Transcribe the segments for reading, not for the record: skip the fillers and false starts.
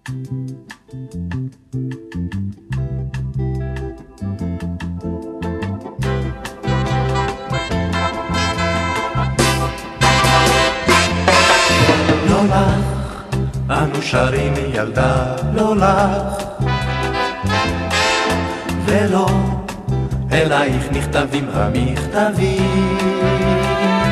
לא לך, אנו שרים ילדה, לא לך, ולא אלייך נכתבים המכתבים.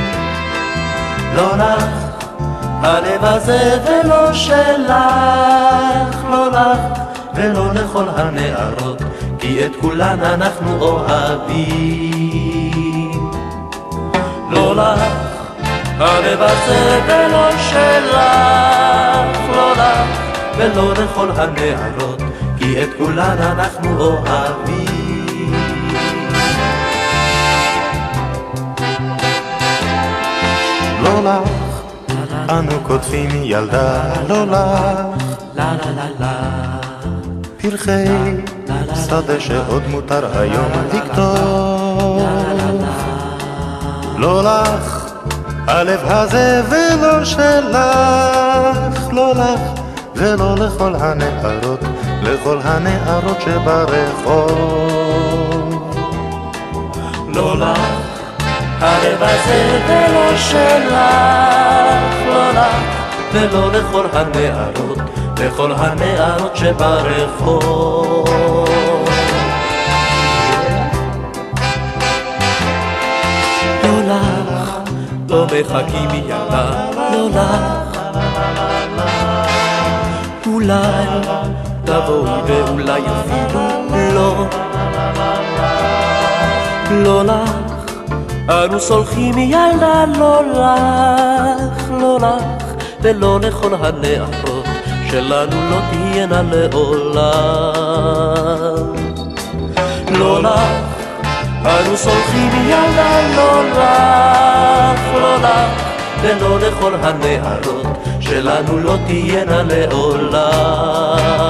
לא לך, הלב הזה ולא שלך, לא לך, ולא לכל הנערות, כי את כולן אנחנו אוהבים. לא לך, הלב הזה ולא שלך, לא לך, ולא לכל הנערות, כי את כולן אנחנו אוהבים. לא לך, אנו כותבים ילדה, לא לך, לה לה לה לה, פרחי שדה שעוד מותר היום לכתוב. לא לך, הלב הזה ולא שלך, לא לך, ולא לכל הנערות, לכל הנערות שברחוב. לא לך, הלב הזה ולא שלך, לא לך, ולא לכל הנערות, לכל הנערות שברחוב. לא לך, לא מחכים ילדה, לא לך, אולי תבואי ואולי אפילו לא. לא לך, אנו סולחים ילדה, לא לך, לא לך, ולא לכל הנערות שלנו לא תהיינה לעולם. לא לך, אנו סולחים ילדה, לא לך, לא לך, ולא לכל הנערות שלנו לא תהיינה לעולם.